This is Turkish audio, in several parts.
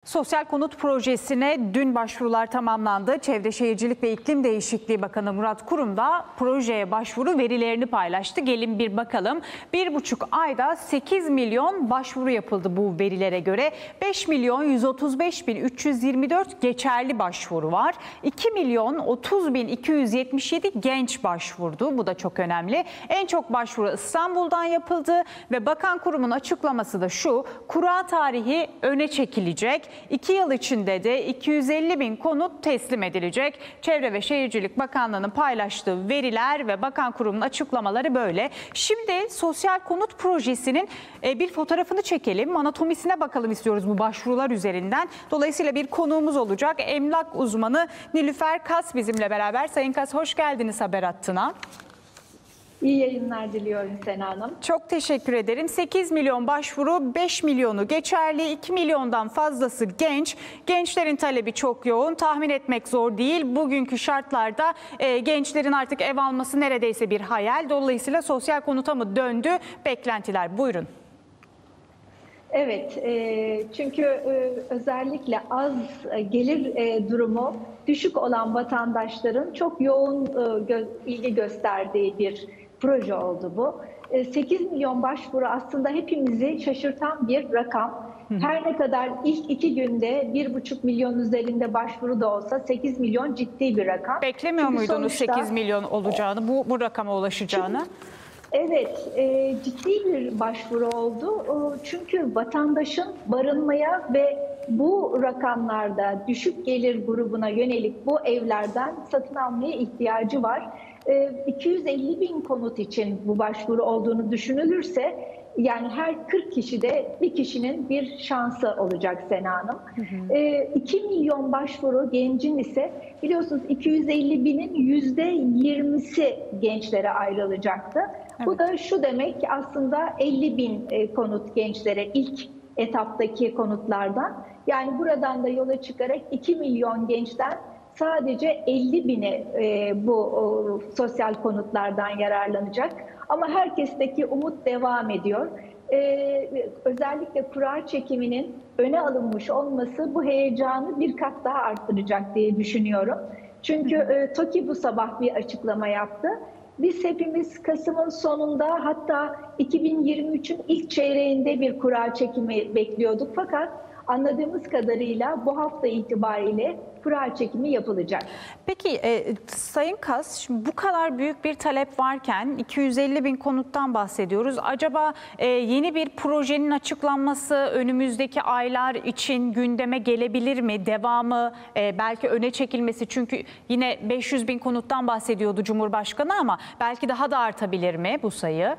Sosyal konut projesine dün başvurular tamamlandı. Çevre Şehircilik ve İklim Değişikliği Bakanı Murat Kurum da projeye başvuru verilerini paylaştı. Gelin bir bakalım. 1,5 ayda 8 milyon başvuru yapıldı bu verilere göre. 5 milyon 135 bin 324 geçerli başvuru var. 2 milyon 30 bin 277 genç başvurdu. Bu da çok önemli. En çok başvuru İstanbul'dan yapıldı ve Bakan Kurum'un açıklaması da şu: kura tarihi öne çekilecek. 2 yıl içinde de 250 bin konut teslim edilecek. Çevre ve Şehircilik Bakanlığı'nın paylaştığı veriler ve Bakan Kurum'un açıklamaları böyle. Şimdi sosyal konut projesinin bir fotoğrafını çekelim. Anatomisine bakalım istiyoruz bu başvurular üzerinden. Dolayısıyla bir konuğumuz olacak. Emlak uzmanı Nilüfer Kas bizimle beraber. Sayın Kas, hoş geldiniz Haber Hattı'na. İyi yayınlar diliyorum Sena Hanım. Çok teşekkür ederim. 8 milyon başvuru, 5 milyonu geçerli, 2 milyondan fazlası genç. Gençlerin talebi çok yoğun. Tahmin etmek zor değil. Bugünkü şartlarda gençlerin artık ev alması neredeyse bir hayal. Dolayısıyla sosyal konuta mı döndü? Beklentiler. Buyurun. Evet, çünkü özellikle az gelir durumu düşük olan vatandaşların çok yoğun ilgi gösterdiği bir proje oldu bu. 8 milyon başvuru aslında hepimizi şaşırtan bir rakam. Her ne kadar ilk 2 günde 1,5 milyon üzerinde başvuru da olsa 8 milyon ciddi bir rakam. Beklemiyor muydunuz 8 milyon olacağını, bu rakama ulaşacağını? Evet, ciddi bir başvuru oldu. Çünkü vatandaşın barınmaya ve bu rakamlarda düşük gelir grubuna yönelik bu evlerden satın almaya ihtiyacı var. 250 bin konut için bu başvuru olduğunu düşünülürse, yani her 40 kişide bir kişinin bir şansı olacak Sena Hanım. 2 milyon başvuru gencin ise biliyorsunuz 250 binin %20'si gençlere ayrılacaktı. Evet. Bu da şu demek, aslında 50 bin konut gençlere ilk etaptaki konutlardan. Yani buradan da yola çıkarak 2 milyon gençten sadece 50 bini bu sosyal konutlardan yararlanacak. Ama herkesteki umut devam ediyor. Özellikle kura çekiminin öne alınmış olması bu heyecanı bir kat daha arttıracak diye düşünüyorum. Çünkü TOKİ bu sabah bir açıklama yaptı. Biz hepimiz Kasım'ın sonunda, hatta 2023'ün ilk çeyreğinde bir kura çekimi bekliyorduk. Fakat anladığımız kadarıyla bu hafta itibariyle kura çekimi yapılacak. Peki Sayın Kas, şimdi bu kadar büyük bir talep varken 250 bin konuttan bahsediyoruz. Acaba yeni bir projenin açıklanması önümüzdeki aylar için gündeme gelebilir mi? Devamı, belki öne çekilmesi, çünkü yine 500 bin konuttan bahsediyordu Cumhurbaşkanı, ama belki daha da artabilir mi bu sayı?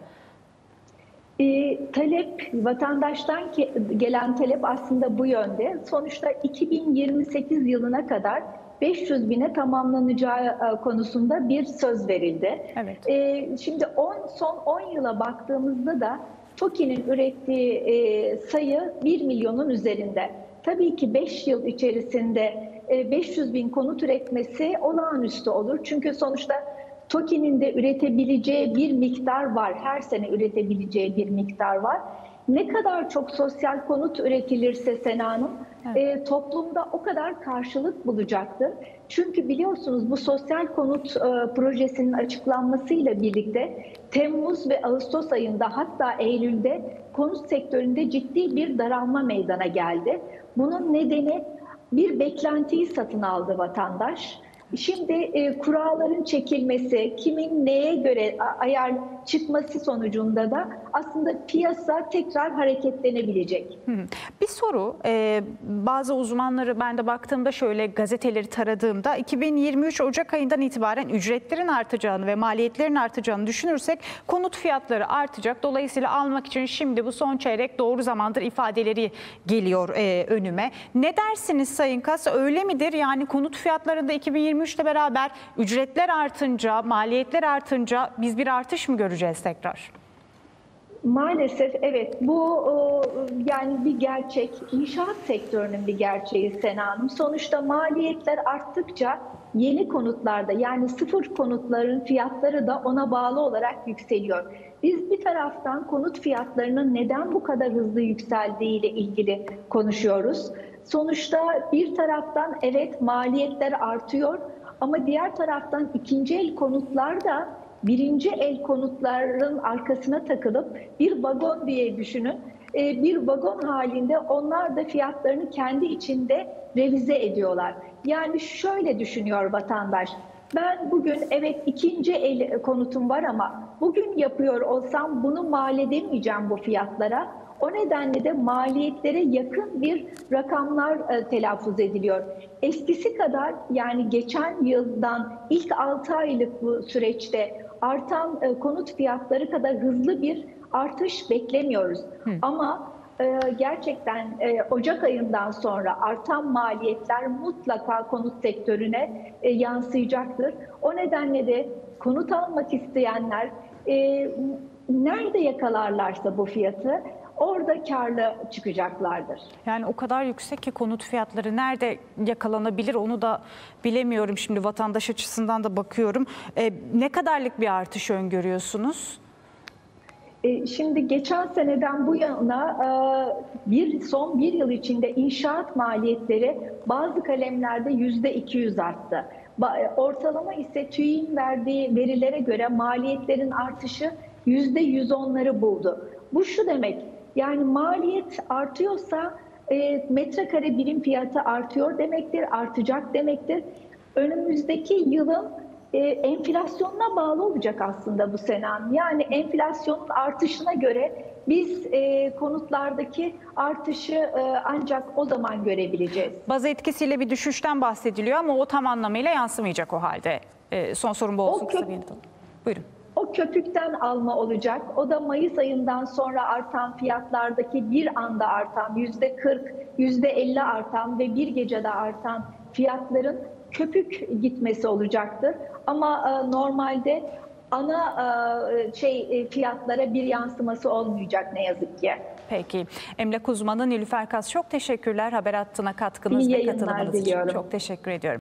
Talep, vatandaştan gelen talep aslında bu yönde. Sonuçta 2028 yılına kadar 500 bine tamamlanacağı konusunda bir söz verildi. Evet. Şimdi son 10 yıla baktığımızda da TOKİ'nin ürettiği sayı 1 milyonun üzerinde. Tabii ki 5 yıl içerisinde 500 bin konut üretmesi olağanüstü olur. Çünkü sonuçta TOKİ'nin de üretebileceği bir miktar var. Her sene üretebileceği bir miktar var. Ne kadar çok sosyal konut üretilirse Sena Hanım, evet, toplumda o kadar karşılık bulacaktır. Çünkü biliyorsunuz bu sosyal konut projesinin açıklanmasıyla birlikte Temmuz ve Ağustos ayında, hatta Eylül'de konut sektöründe ciddi bir daralma meydana geldi. Bunun nedeni, bir beklentiyi satın aldı vatandaş. Şimdi kuralların çekilmesi, kimin neye göre ayar çıkması sonucunda da aslında piyasa tekrar hareketlenebilecek. Bir soru, bazı uzmanları ben de baktığımda, şöyle gazeteleri taradığımda 2023 Ocak ayından itibaren ücretlerin artacağını ve maliyetlerin artacağını düşünürsek konut fiyatları artacak. Dolayısıyla almak için şimdi bu son çeyrek doğru zamandır ifadeleri geliyor önüme. Ne dersiniz Sayın Kas, öyle midir? Yani konut fiyatlarında 2023'le beraber ücretler artınca, maliyetler artınca biz bir artış mı göreceğiz tekrar? Maalesef evet, bu yani bir gerçek, inşaat sektörünün bir gerçeği Sena Hanım. Sonuçta maliyetler arttıkça yeni konutlarda, yani sıfır konutların fiyatları da ona bağlı olarak yükseliyor. Biz bir taraftan konut fiyatlarının neden bu kadar hızlı yükseldiği ile ilgili konuşuyoruz. Sonuçta bir taraftan evet maliyetler artıyor ama diğer taraftan ikinci el konutlar da birinci el konutların arkasına takılıp bir vagon diye düşünün. Bir vagon halinde onlar da fiyatlarını kendi içinde revize ediyorlar. Yani şöyle düşünüyor vatandaş. Ben bugün evet ikinci el konutum var ama bugün yapıyor olsam bunu mal edemeyeceğim bu fiyatlara. O nedenle de maliyetlere yakın bir rakamlar telaffuz ediliyor. Eskisi kadar yani geçen yıldan ilk 6 aylık bu süreçte artan konut fiyatları kadar hızlı bir artış beklemiyoruz. Ama gerçekten Ocak ayından sonra artan maliyetler mutlaka konut sektörüne yansıyacaktır. O nedenle de konut almak isteyenler nerede yakalarlarsa bu fiyatı orada karlı çıkacaklardır. Yani o kadar yüksek ki konut fiyatları nerede yakalanabilir onu da bilemiyorum. Şimdi vatandaş açısından da bakıyorum. Ne kadarlık bir artış öngörüyorsunuz? Şimdi geçen seneden bu yana son bir yıl içinde inşaat maliyetleri bazı kalemlerde %200 arttı. Ortalama ise TÜİK'in verdiği verilere göre maliyetlerin artışı %110'ları buldu. Bu şu demek, yani maliyet artıyorsa metrekare birim fiyatı artıyor demektir, artacak demektir. Önümüzdeki yılın enflasyonuna bağlı olacak aslında bu senem. Yani enflasyonun artışına göre biz konutlardaki artışı ancak o zaman görebileceğiz. Baz etkisiyle bir düşüşten bahsediliyor ama o tam anlamıyla yansımayacak o halde. Son sorum bu olsun. Buyurun. O köpükten alma olacak. O da Mayıs ayından sonra artan fiyatlardaki bir anda artan %40, %50 artan ve bir gecede artan fiyatların köpük gitmesi olacaktır. Ama normalde ana fiyatlara bir yansıması olmayacak ne yazık ki. Peki. Emlak uzmanı Nilüfer Kas çok teşekkürler haber hattına katkınız ve katılımınız için. Çok teşekkür ediyorum.